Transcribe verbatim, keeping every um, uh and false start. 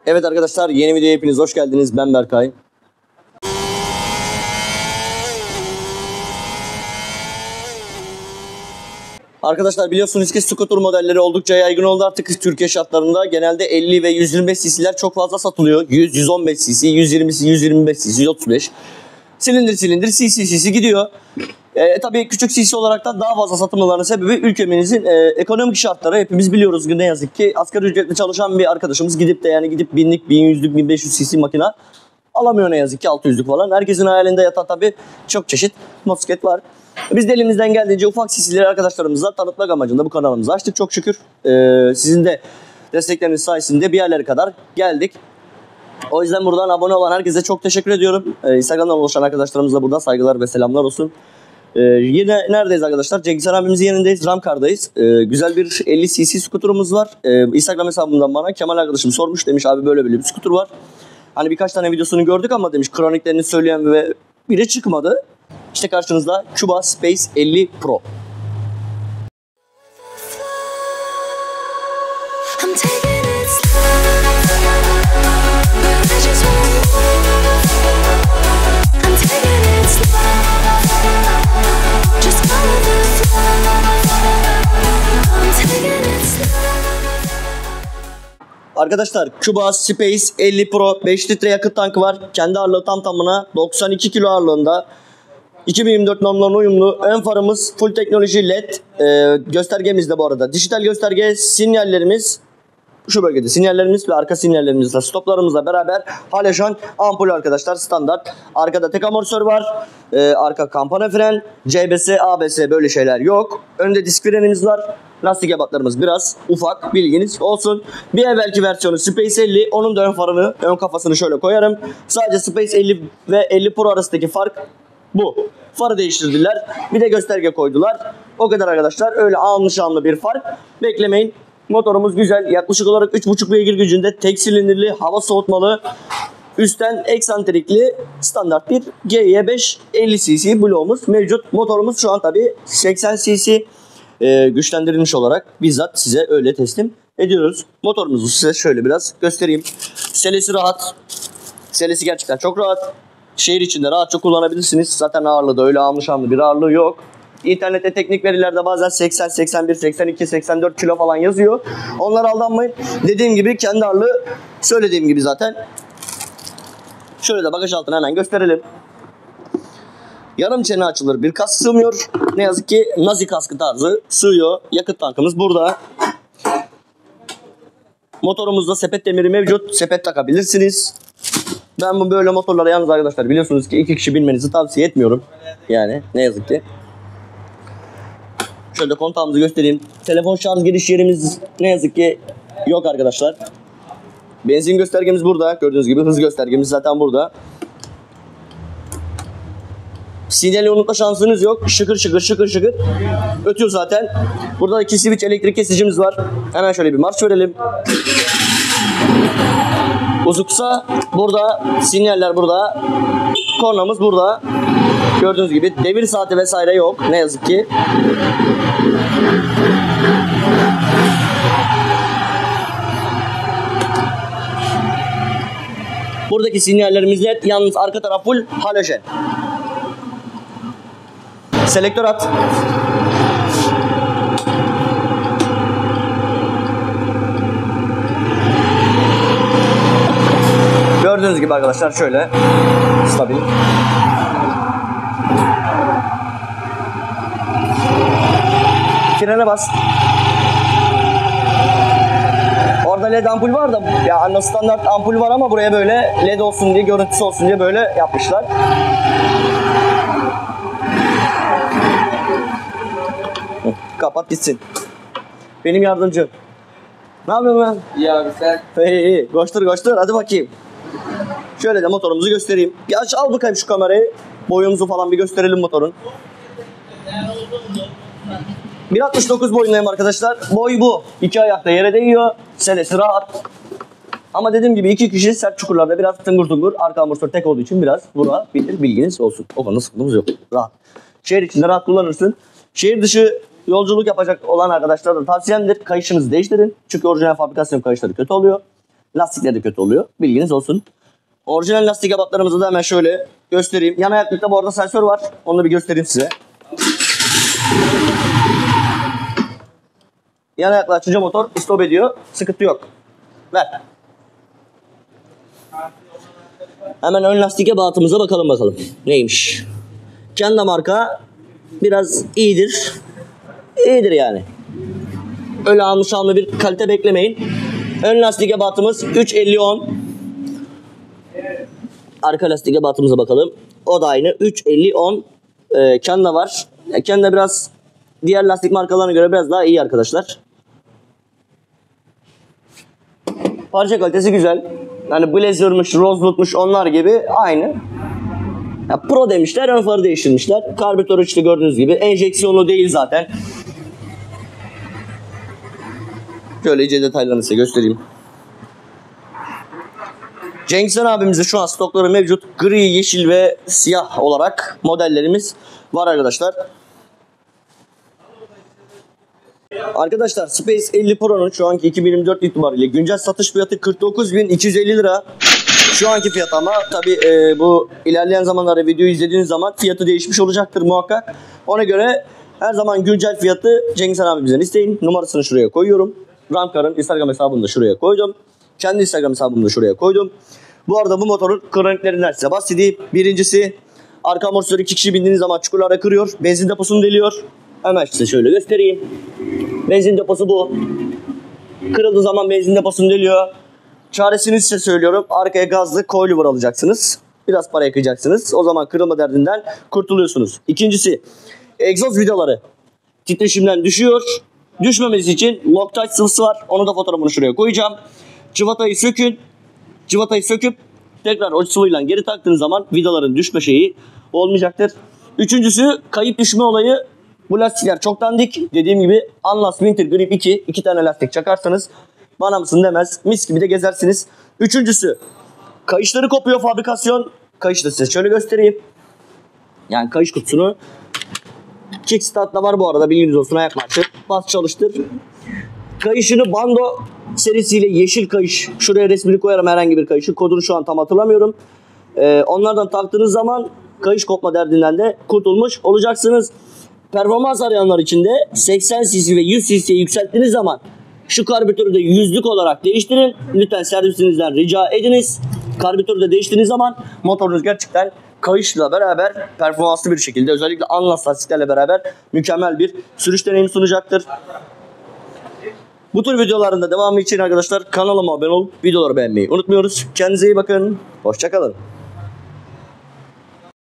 Evet arkadaşlar, yeni videoya hepiniz hoş geldiniz. Ben Berkay. Arkadaşlar biliyorsunuz ki scooter modelleri oldukça yaygın oldu artık Türkiye şartlarında. Genelde elli ve yüz yirmi beş cc'ler çok fazla satılıyor. yüz, yüz on beş cc, yüz yirmi, yüz yirmi beş cc, yüz otuz beş. Silindir silindir cc cc gidiyor. E, tabii küçük cc olarak da daha fazla satılmalarının sebebi ülkemizin e, ekonomik şartları. Hepimiz biliyoruz ne yazık ki asgari ücretle çalışan bir arkadaşımız gidip de yani gidip binlik, bin yüzlük, bin beş yüz cc makina alamıyor ne yazık ki, altı yüzlük falan. Herkesin hayalinde yatan tabii çok çeşit motosiklet var. Biz de elimizden geldiğince ufak cc'leri arkadaşlarımıza tanıtmak amacında bu kanalımızı açtık çok şükür. Ee, sizin de destekleriniz sayesinde bir yerlere kadar geldik. O yüzden buradan abone olan herkese çok teşekkür ediyorum. Ee, Instagram'dan oluşan arkadaşlarımıza buradan saygılar ve selamlar olsun. Ee, yine neredeyiz arkadaşlar? Cengiz Han abimizin yanındayız. Ramkar'dayız. Ee, güzel bir elli cc skuterumuz var. Ee, Instagram hesabımdan bana Kemal arkadaşım sormuş, demiş abi böyle böyle bir skuter var. Hani birkaç tane videosunu gördük ama demiş kroniklerini söyleyen ve biri çıkmadı. İşte karşınızda Cuba Space elli Pro. Arkadaşlar Cuba Space elli Pro beş litre yakıt tankı var. Kendi ağırlığı tam tamına doksan iki kilo ağırlığında. iki bin yirmi dört normlarına uyumlu. Ön farımız full teknoloji led. Ee, göstergemiz de bu arada dijital gösterge. Sinyallerimiz şu bölgede. Sinyallerimiz ve arka sinyallerimizle stoplarımızla beraber halojen ampul arkadaşlar, standart. Arkada tek amortisör var. Ee, arka kampana fren. C B S, A B S böyle şeyler yok. Önde disk frenimiz var. Lastik ebatlarımız biraz ufak, bilginiz olsun. Bir evvelki versiyonu Space elli. Onun da ön farını, ön kafasını şöyle koyarım. Sadece Space elli ve elli Pro arasındaki fark bu. Farı değiştirdiler. Bir de gösterge koydular. O kadar arkadaşlar. Öyle anlı bir fark beklemeyin. Motorumuz güzel. Yaklaşık olarak üç buçuk beygir gücünde tek silindirli, hava soğutmalı, üstten eksantrikli standart bir G Y beş elli cc bloğumuz mevcut. Motorumuz şu an tabi seksen cc e, güçlendirilmiş olarak bizzat size öyle teslim ediyoruz. Motorumuzu size şöyle biraz göstereyim. Selesi rahat. Selesi gerçekten çok rahat. Şehir içinde rahatça kullanabilirsiniz. Zaten ağırlığı da öyle almışanlı bir ağırlığı yok. İnternette teknik verilerde bazen seksen, seksen bir, seksen iki, seksen dört kilo falan yazıyor. Onlara aldanmayın. Dediğim gibi kendi ağırlığı söylediğim gibi zaten. Şöyle de bagaj altına hemen gösterelim. Yarım çene açılır bir kask sığmıyor. Ne yazık ki Nazi kaskı tarzı sığıyor. Yakıt tankımız burada. Motorumuzda sepet demiri mevcut. Sepet takabilirsiniz. Ben bu böyle motorlara yalnız arkadaşlar biliyorsunuz ki iki kişi binmenizi tavsiye etmiyorum. Yani ne yazık ki. Şöyle kontağımızı göstereyim. Telefon şarj giriş yerimiz ne yazık ki yok arkadaşlar. Benzin göstergemiz burada. Gördüğünüz gibi hız göstergemiz zaten burada. Sinyali unutma şansınız yok. Şıkır şıkır şıkır şıkır ötüyor zaten. Burada iki switch elektrik kesicimiz var. Hemen şöyle bir marş verelim. Uzuksa burada, sinyaller burada, kornamız burada. Gördüğünüz gibi devir saati vesaire yok ne yazık ki. Buradaki sinyallerimiz led, yalnız arka taraf full halojen. Selektör at. Gördüğünüz gibi arkadaşlar şöyle stabil. Frene bas. Orada led ampul var da ya standart ampul var ama buraya böyle led olsun diye, görüntüsü olsun diye böyle yapmışlar. Kapat gitsin. Benim yardımcım. Ne yapıyorsun lan? İyi abi sen. İyi iyi. Koştur koştur hadi bakayım. Şöyle de motorumuzu göstereyim. Bir aç, al bakayım şu kamerayı. Boyumuzu falan bir gösterelim motorun. bir altmış dokuz boyundayım arkadaşlar. Boy bu. İki ayakta yere değiyor. Selesi rahat. Ama dediğim gibi iki kişi sert çukurlarda biraz tıngır tıngır. Arka amortisör tek olduğu için biraz vurabilir. Bilginiz olsun. O konuda sıkıntımız yok. Rahat. Şehir içinde rahat kullanırsın. Şehir dışı yolculuk yapacak olan arkadaşlara da tavsiyemdir. Kayışınızı değiştirin. Çünkü orijinal fabrikasyon kayışları kötü oluyor. lastikleri de kötü oluyor. Bilginiz olsun. Orijinal lastik ebatlarımızı da hemen şöyle göstereyim. Yan ayaklıkta bu arada sensör var. Onu da bir göstereyim size. Yan ayakla açınca motor stop ediyor. Sıkıntı yok. Ver. Hemen ön lastik ebatımıza bakalım bakalım. Neymiş? Kenda marka biraz iyidir. İyidir yani. Öyle almış alma bir kalite beklemeyin. Ön lastik ebatımız üç elli on. Arka lastik ebatımıza bakalım. O da aynı. üç elli on. Ee, Kenda var. Kenda biraz diğer lastik markalarına göre biraz daha iyi arkadaşlar. Parça kalitesi güzel. Yani Blazer'mış, Rosewood'muş onlar gibi aynı. Ya Pro demişler, ön farı değiştirmişler. Karbüratörü işte gördüğünüz gibi. Enjeksiyonlu değil zaten. Şöyle iyice detaylarını size göstereyim. Cenksen abimizde şu an stokları mevcut. Gri, yeşil ve siyah olarak modellerimiz var arkadaşlar. Arkadaşlar Space elli Pro'nun şu anki iki bin yirmi dört itibariyle güncel satış fiyatı kırk dokuz bin iki yüz elli lira. Şu anki fiyat ama tabi e, bu ilerleyen zamanlarda videoyu izlediğiniz zaman fiyatı değişmiş olacaktır muhakkak. Ona göre her zaman güncel fiyatı Cenksen abimizden isteyin. Numarasını şuraya koyuyorum. Ramkar'ın Instagram hesabını da şuraya koydum. Kendi Instagram hesabımı da şuraya koydum. Bu arada bu motorun kroniklerinden size bahsedeyim. Birincisi arka amortisör iki kişi bindiğiniz zaman çukurlara kırıyor. Benzin deposunu deliyor. Hemen size şöyle göstereyim. Benzin deposu bu. Kırıldığı zaman benzin deposunu deliyor. Çaresini size söylüyorum. Arkaya gazlı coilover alacaksınız. Biraz para yakacaksınız. O zaman kırılma derdinden kurtuluyorsunuz. İkincisi egzoz vidaları titreşimden düşüyor. Düşmemesi için Loctite sıvısı var. Onu da fotoğrafını şuraya koyacağım. Cıvatayı sökün. Cıvatayı söküp tekrar o sıvıyla geri taktığınız zaman vidaların düşme şeyi olmayacaktır. Üçüncüsü kayıp düşme olayı. Bu lastikler çok dandik. Dediğim gibi Anlas Winter Grip iki. iki tane lastik çakarsanız bana mısın demez. Mis gibi de gezersiniz. Üçüncüsü kayışları kopuyor fabrikasyon. Kayışı da size şöyle göstereyim. Yani kayış kutusunu kickstart'ta var bu arada, bilginiz olsun, ayak marşı. Bas çalıştır. Kayışını Bando serisiyle yeşil kayış. Şuraya resmini koyarım herhangi bir kayışı. Kodunu şu an tam hatırlamıyorum. Ee, onlardan taktığınız zaman kayış kopma derdinden de kurtulmuş olacaksınız. Performans arayanlar için de seksen cc ve yüz cc'ye yükselttiğiniz zaman şu karbüratörü de yüzlük olarak değiştirin. Lütfen servisinizden rica ediniz. Karbüratörü de değiştirdiğiniz zaman motorunuz gerçekten kayışla beraber performanslı bir şekilde, özellikle Anlas lastiklerle beraber mükemmel bir sürüş deneyimi sunacaktır. Bu tür videoların da devamı için arkadaşlar kanalıma abone olup videoları beğenmeyi unutmuyoruz. Kendinize iyi bakın. Hoşça kalın.